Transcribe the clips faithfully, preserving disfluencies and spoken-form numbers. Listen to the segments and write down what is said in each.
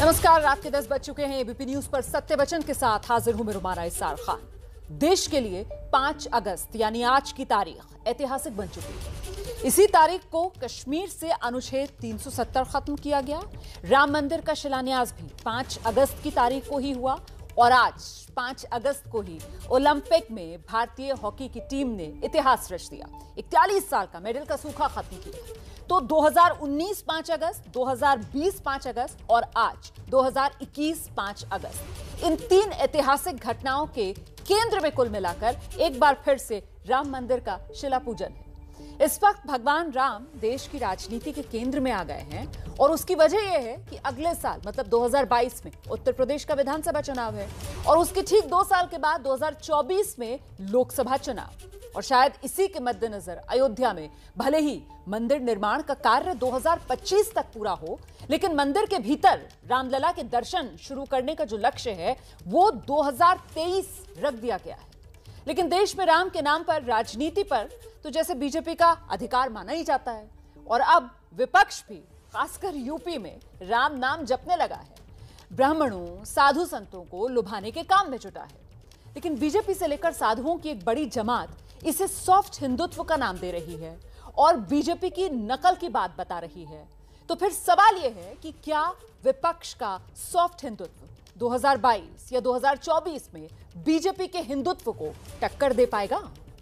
नमस्कार, रात के दस बज चुके हैं। एबीपी न्यूज पर सत्य वचन के साथ हाजिर हूं मैं रुमाना इसार खान। देश के लिए पांच अगस्त यानी आज की तारीख ऐतिहासिक बन चुकी है। इसी तारीख को कश्मीर से अनुच्छेद तीन सौ सत्तर खत्म किया गया। राम मंदिर का शिलान्यास भी पांच अगस्त की तारीख को ही हुआ और आज पांच अगस्त को ही ओलंपिक में भारतीय हॉकी की टीम ने इतिहास रच दिया। इकतालीस साल का मेडल का सूखा खत्म किया। तो दो हज़ार उन्नीस पांच अगस्त, दो हज़ार बीस पांच अगस्त और आज दो हज़ार इक्कीस पांच अगस्त, इन तीन ऐतिहासिक घटनाओं के केंद्र में कुल मिलाकर एक बार फिर से राम मंदिर का शिला पूजन है। इस वक्त भगवान राम देश की राजनीति के केंद्र में आ गए हैं और उसकी वजह यह है कि अगले साल मतलब दो हज़ार बाईस में उत्तर प्रदेश का विधानसभा चुनाव है और उसके ठीक दो साल के बाद दो हज़ार चौबीस में लोकसभा चुनाव। और शायद इसी के मद्देनजर अयोध्या में भले ही मंदिर निर्माण का कार्य दो हज़ार पच्चीस तक पूरा हो, लेकिन मंदिर के भीतर रामलला के दर्शन शुरू करने का जो लक्ष्य है वो दो हज़ार तेईस रख दिया गया है। लेकिन देश में राम के नाम पर, राजनीति पर तो जैसे बीजेपी का अधिकार माना ही जाता है और अब विपक्ष भी खासकर यूपी में राम नाम जपने लगा है। ब्राह्मणों, साधु संतों को लुभाने के काम में जुटा है। लेकिन बीजेपी से लेकर साधुओं की एक बड़ी जमात इसे सॉफ्ट हिंदुत्व का नाम दे रही है और बीजेपी की नकल की बात बता रही है। तो फिर सवाल यह है कि क्या विपक्ष का सॉफ्ट हिंदुत्व दो हज़ार बाईस या दो हज़ार चौबीस में बीजेपी के हिंदुत्व को टक्कर दे पाएगा?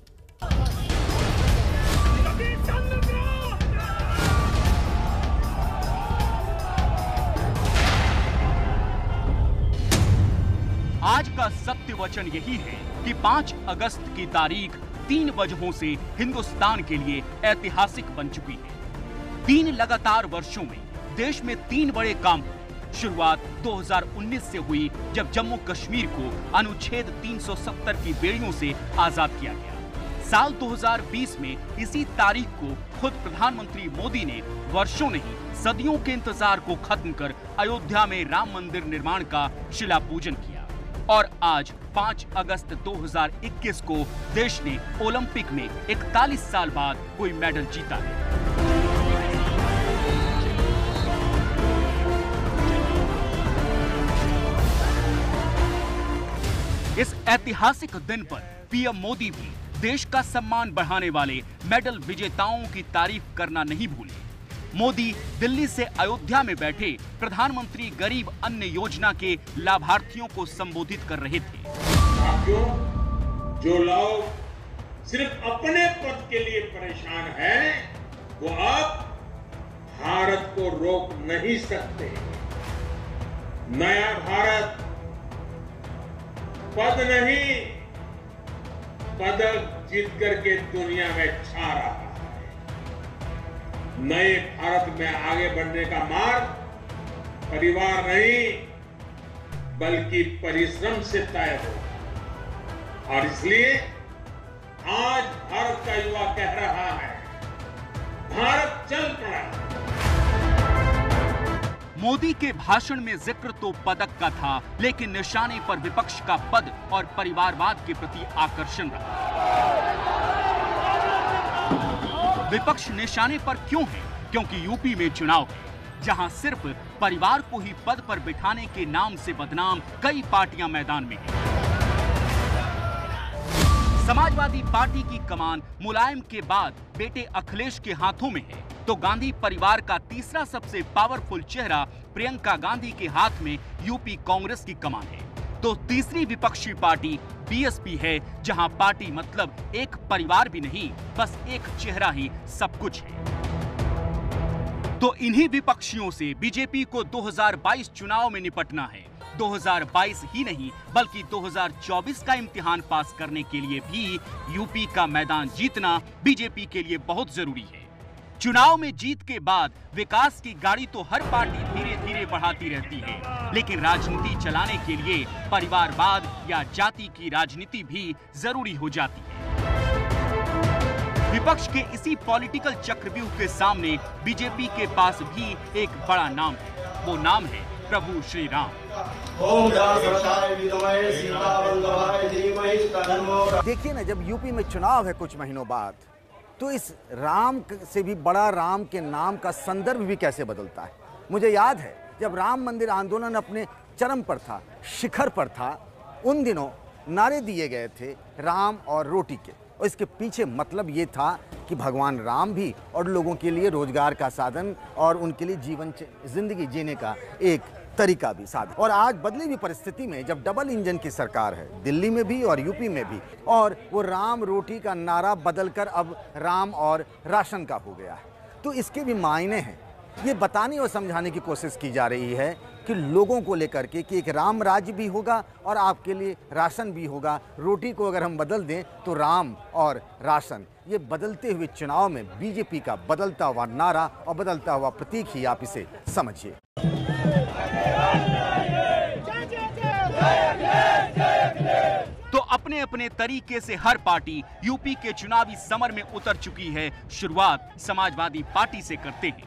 आज का सत्य वचन यही है कि पांच अगस्त की तारीख तीन वजहों से हिंदुस्तान के लिए ऐतिहासिक बन चुकी है। तीन लगातार वर्षों में देश में तीन बड़े काम हुए। शुरुआत दो हज़ार उन्नीस से हुई जब जम्मू कश्मीर को अनुच्छेद तीन सौ सत्तर की बेड़ियों से आजाद किया गया। साल दो हज़ार बीस में इसी तारीख को खुद प्रधानमंत्री मोदी ने वर्षों नहीं सदियों के इंतजार को खत्म कर अयोध्या में राम मंदिर निर्माण का शिला पूजन किया। और आज पांच अगस्त दो हज़ार इक्कीस को देश ने ओलंपिक में इकतालीस साल बाद कोई मेडल जीता है। इस ऐतिहासिक दिन पर पीएम मोदी भी देश का सम्मान बढ़ाने वाले मेडल विजेताओं की तारीफ करना नहीं भूले। मोदी दिल्ली से अयोध्या में बैठे प्रधानमंत्री गरीब अन्न योजना के लाभार्थियों को संबोधित कर रहे थे। जो लोग सिर्फ अपने पद के लिए परेशान हैं, वो अब भारत को रोक नहीं सकते। नया भारत पद नहीं, पदक जीत करके दुनिया में छा रहा है। नए भारत में आगे बढ़ने का मार्ग परिवार नहीं बल्कि परिश्रम से तय हो। और इसलिए आज भारत का युवा कह रहा है, भारत चल पड़ा। मोदी के भाषण में जिक्र तो पदक का था, लेकिन निशाने पर विपक्ष का पद और परिवारवाद के प्रति आकर्षण रहा। विपक्ष निशाने पर क्यों है? क्योंकि यूपी में चुनाव है, जहां सिर्फ परिवार को ही पद पर बिठाने के नाम से बदनाम कई पार्टियां मैदान में हैं। समाजवादी पार्टी की कमान मुलायम के बाद बेटे अखिलेश के हाथों में है, तो गांधी परिवार का तीसरा सबसे पावरफुल चेहरा प्रियंका गांधी के हाथ में यूपी कांग्रेस की कमान है। तो तीसरी विपक्षी पार्टी बीएसपी है, जहां पार्टी मतलब एक परिवार भी नहीं, बस एक चेहरा ही सब कुछ है। तो इन्हीं विपक्षियों से बीजेपी को दो हज़ार बाईस चुनाव में निपटना है। दो हज़ार बाईस ही नहीं बल्कि दो हज़ार चौबीस का इम्तिहान पास करने के लिए भी यूपी का मैदान जीतना बीजेपी के लिए बहुत जरूरी है। चुनाव में जीत के बाद विकास की गाड़ी तो हर पार्टी धीरे धीरे बढ़ाती रहती है, लेकिन राजनीति चलाने के लिए परिवारवाद या जाति की राजनीति भी जरूरी हो जाती है। विपक्ष के इसी पॉलिटिकल चक्रव्यूह के सामने बीजेपी के पास भी एक बड़ा नाम है। वो नाम है प्रभु श्री राम। देखिए ना, जब यूपी में चुनाव है कुछ महीनों बाद, तो इस राम से भी बड़ा राम के नाम का संदर्भ भी कैसे बदलता है। मुझे याद है जब राम मंदिर आंदोलन अपने चरम पर था, शिखर पर था, उन दिनों नारे दिए गए थे राम और रोटी के, और इसके पीछे मतलब ये था कि भगवान राम भी और लोगों के लिए रोजगार का साधन और उनके लिए जीवन जिंदगी जीने का एक तरीका भी साधन। और आज बदली हुई परिस्थिति में जब डबल इंजन की सरकार है, दिल्ली में भी और यूपी में भी, और वो राम रोटी का नारा बदलकर अब राम और राशन का हो गया है, तो इसके भी मायने हैं। ये बताने और समझाने की कोशिश की जा रही है कि लोगों को लेकर के कि एक राम राज्य भी होगा और आपके लिए राशन भी होगा। रोटी को अगर हम बदल दें तो राम और राशन, ये बदलते हुए चुनाव में बीजेपी का बदलता हुआ नारा और बदलता हुआ प्रतीक ही आप इसे समझिए। तो अपने अपने तरीके से हर पार्टी यूपी के चुनावी समर में उतर चुकी है। शुरुआत समाजवादी पार्टी से करते हैं।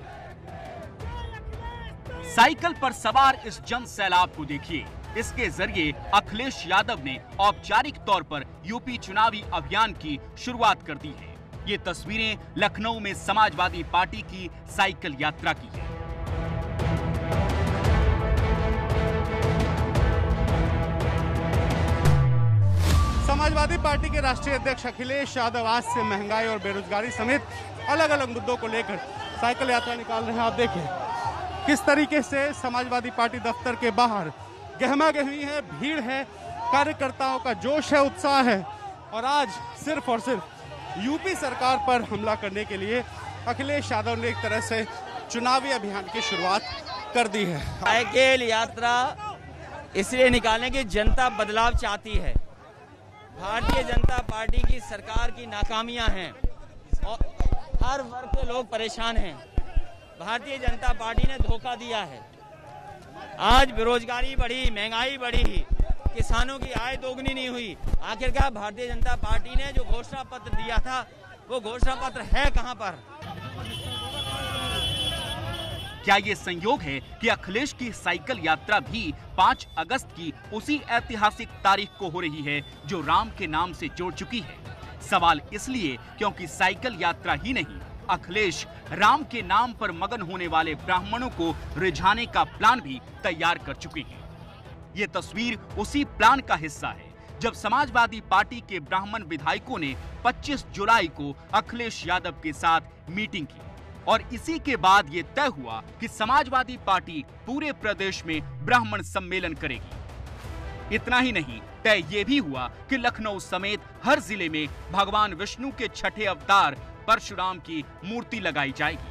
साइकिल पर सवार इस जन सैलाब को देखिए। इसके जरिए अखिलेश यादव ने औपचारिक तौर पर यूपी चुनावी अभियान की शुरुआत कर दी है। ये तस्वीरें लखनऊ में समाजवादी पार्टी की साइकिल यात्रा की है। समाजवादी पार्टी के राष्ट्रीय अध्यक्ष अखिलेश यादव आज से महंगाई और बेरोजगारी समेत अलग अलग मुद्दों को लेकर साइकिल यात्रा निकाल रहे हैं। आप देखिए किस तरीके से समाजवादी पार्टी दफ्तर के बाहर गहमा गहमी है, भीड़ है, कार्यकर्ताओं का जोश है, उत्साह है। और आज सिर्फ और सिर्फ यूपी सरकार पर हमला करने के लिए अखिलेश यादव ने एक तरह से चुनावी अभियान की शुरुआत कर दी है। साइकिल यात्रा इसलिए निकालने की जनता बदलाव चाहती है। भारतीय जनता पार्टी की सरकार की नाकामियां हैं और हर वर्ग के लोग परेशान हैं। भारतीय जनता पार्टी ने धोखा दिया है। आज बेरोजगारी बढ़ी, महंगाई बढ़ी, किसानों की आय दोगुनी नहीं हुई। आखिरकार भारतीय जनता पार्टी ने जो घोषणा पत्र दिया था वो घोषणा पत्र है कहां पर? क्या ये संयोग है कि अखिलेश की साइकिल यात्रा भी पाँच अगस्त की उसी ऐतिहासिक तारीख को हो रही है जो राम के नाम से जोड़ चुकी है? सवाल इसलिए क्योंकि साइकिल यात्रा ही नहीं, अखिलेश राम के नाम पर मगन होने वाले ब्राह्मणों को रिझाने का प्लान भी तैयार कर चुके हैं। ये तस्वीर उसी प्लान का हिस्सा है। जब समाजवादी पार्टी के ब्राह्मण विधायकों ने पच्चीस जुलाई को अखिलेश यादव के साथ मीटिंग की और इसी के बाद ये तय हुआ कि समाजवादी पार्टी पूरे प्रदेश में ब्राह्मण सम्मेलन करेगी। इतना ही नहीं, तय ये भी हुआ कि लखनऊ समेत हर जिले में भगवान विष्णु के छठे अवतार परशुराम की मूर्ति लगाई जाएगी।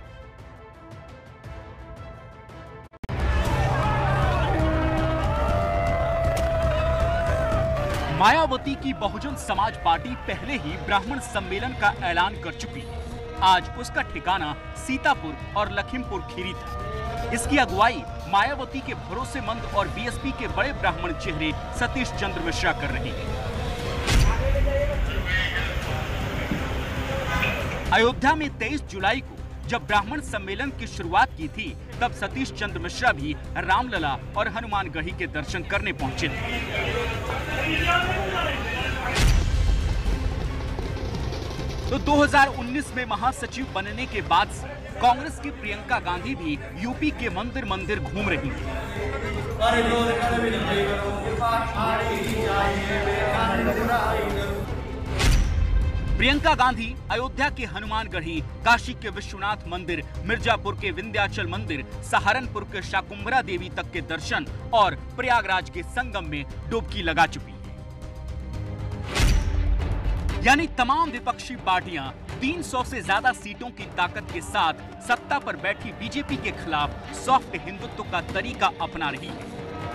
मायावती की बहुजन समाज पार्टी पहले ही ब्राह्मण सम्मेलन का ऐलान कर चुकी है। आज उसका ठिकाना सीतापुर और लखीमपुर खीरी था। इसकी अगुवाई मायावती के भरोसेमंद और बीएसपी के बड़े ब्राह्मण चेहरे सतीश चंद्र मिश्रा कर रहे हैं। अयोध्या में तेईस जुलाई को जब ब्राह्मण सम्मेलन की शुरुआत की थी, तब सतीश चंद्र मिश्रा भी रामलला और हनुमानगढ़ी के दर्शन करने पहुंचे थे। तो दो हज़ार उन्नीस में महासचिव बनने के बाद से कांग्रेस की प्रियंका गांधी भी यूपी के मंदिर मंदिर घूम रही हैं। प्रियंका गांधी अयोध्या के हनुमानगढ़ी, काशी के विश्वनाथ मंदिर, मिर्जापुर के विंध्याचल मंदिर, सहारनपुर के शाकुंभरा देवी तक के दर्शन और प्रयागराज के संगम में डुबकी लगा चुकी है। यानी तमाम विपक्षी पार्टियां तीन सौ से ज्यादा सीटों की ताकत के साथ सत्ता पर बैठी बीजेपी के खिलाफ सॉफ्ट हिंदुत्व का तरीका अपना रही है।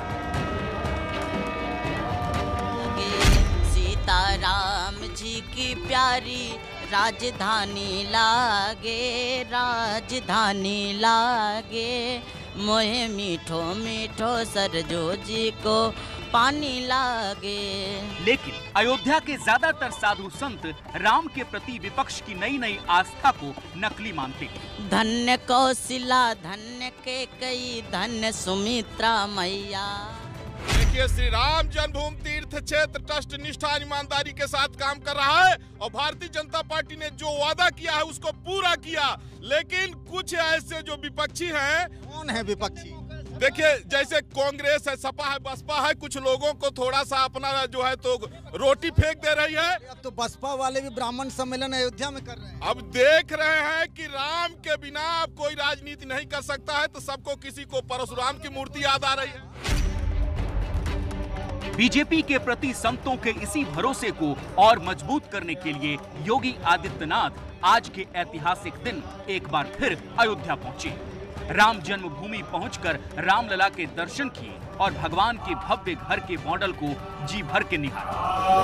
सीताराम जी की प्यारी राजधानी लागे, राजधानी लागे, मोहे मीठो मीठो सरजो जी को पानी लागे। लेकिन अयोध्या के ज्यादातर साधु संत राम के प्रति विपक्ष की नई नई आस्था को नकली मानते हैं। धन्य कौशिला, धन्य के कई, धन्य सुमित्रा मैया। देखिए, श्री राम जन्मभूमि तीर्थ क्षेत्र ट्रस्ट निष्ठा ईमानदारी के साथ काम कर रहा है और भारतीय जनता पार्टी ने जो वादा किया है उसको पूरा किया। लेकिन कुछ ऐसे जो विपक्षी हैं। कौन है विपक्षी? देखिए जैसे कांग्रेस है, सपा है, बसपा है, कुछ लोगों को थोड़ा सा अपना जो है तो रोटी फेंक दे रही है। अब तो बसपा वाले भी ब्राह्मण सम्मेलन अयोध्या में कर रहे हैं। अब देख रहे हैं कि राम के बिना अब कोई राजनीति नहीं कर सकता है, तो सबको किसी को परशुराम की मूर्ति याद आ रही है। बीजेपी के प्रति संतों के इसी भरोसे को और मजबूत करने के लिए योगी आदित्यनाथ आज के ऐतिहासिक दिन एक बार फिर अयोध्या पहुंचे। राम जन्मभूमि पहुंचकर रामलला के दर्शन किए और भगवान के भव्य घर के मॉडल को जी भर के निहारा।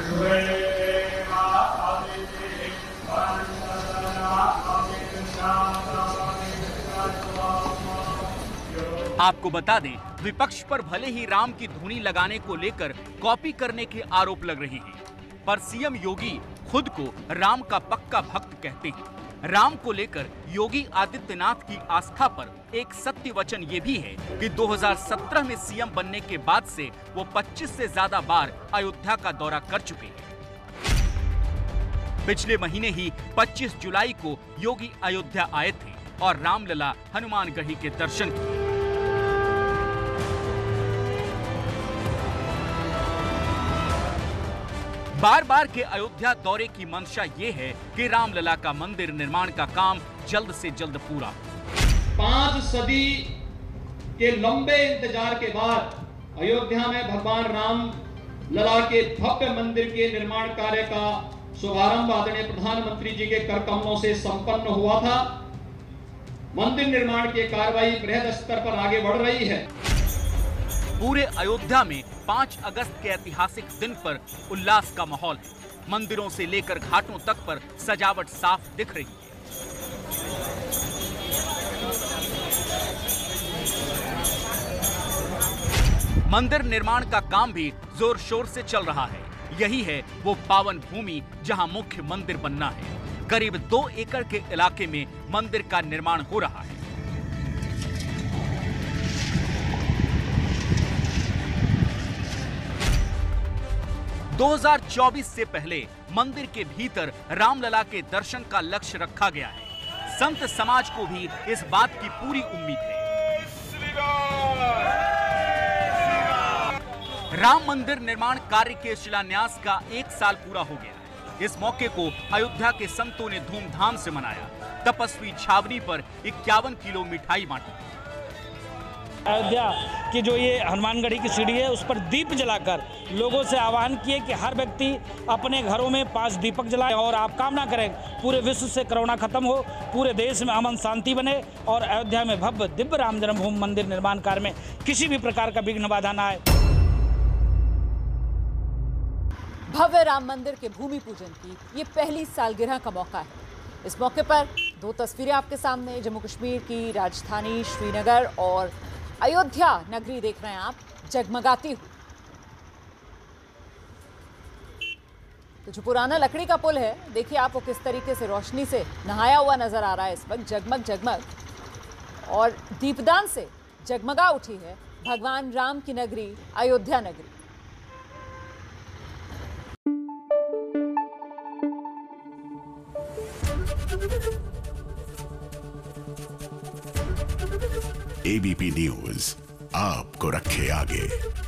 आपको बता दें, विपक्ष पर भले ही राम की धुनी लगाने को लेकर कॉपी करने के आरोप लग रहे हैं, पर सीएम योगी खुद को राम का पक्का भक्त कहते हैं। राम को लेकर योगी आदित्यनाथ की आस्था पर एक सत्य वचन ये भी है कि दो हज़ार सत्रह में सीएम बनने के बाद से वो पच्चीस से ज्यादा बार अयोध्या का दौरा कर चुके हैं। पिछले महीने ही पच्चीस जुलाई को योगी अयोध्या आए थे और रामलला हनुमानगढ़ी के दर्शन किए। बार बार के अयोध्या दौरे की मंशा ये है कि रामलला का मंदिर निर्माण का काम जल्द से जल्द पूरा। पांच सदी के लंबे इंतजार के बाद अयोध्या में भगवान राम लला के भव्य मंदिर के निर्माण कार्य का शुभारंभ आदरणीय प्रधानमंत्री जी के कर कमलों से संपन्न हुआ था। मंदिर निर्माण की कार्रवाई बृहद स्तर पर आगे बढ़ रही है। पूरे अयोध्या में पाँच अगस्त के ऐतिहासिक दिन पर उल्लास का माहौल है। मंदिरों से लेकर घाटों तक पर सजावट साफ दिख रही है। मंदिर निर्माण का काम भी जोर शोर से चल रहा है। यही है वो पावन भूमि जहां मुख्य मंदिर बनना है। करीब दो एकड़ के इलाके में मंदिर का निर्माण हो रहा है। दो हज़ार चौबीस से पहले मंदिर के भीतर रामलला के दर्शन का लक्ष्य रखा गया है। संत समाज को भी इस बात की पूरी उम्मीद है। राम मंदिर निर्माण कार्य के शिलान्यास का एक साल पूरा हो गया है। इस मौके को अयोध्या के संतों ने धूमधाम से मनाया। तपस्वी छावनी पर इक्यावन किलो मिठाई बांटी। अयोध्या की जो ये हनुमानगढ़ी की सीढ़ी है उस पर दीप जलाकर लोगों से आह्वान किए कि हर व्यक्ति अपने घरों में पांच दीपक जलाए और आप कामना करें पूरे विश्व से कोरोना खत्म हो, पूरे देश में अमन शांति बने और अयोध्या में भव्य दिव्य राम जन्मभूमि मंदिर निर्माण कार्य में किसी भी प्रकार का विघ्न बाधा न आए। भव्य राम मंदिर के भूमि पूजन की ये पहली सालगिरह का मौका है। इस मौके पर दो तस्वीरें आपके सामने, जम्मू कश्मीर की राजधानी श्रीनगर और अयोध्या नगरी देख रहे हैं आप, जगमगाती हुई। तो जो पुराना लकड़ी का पुल है, देखिए आप वो किस तरीके से रोशनी से नहाया हुआ नजर आ रहा है इस वक्त, जगमग जगमग, और दीपदान से जगमगा उठी है भगवान राम की नगरी अयोध्या नगरी। एबीपी न्यूज आपको रखे आगे।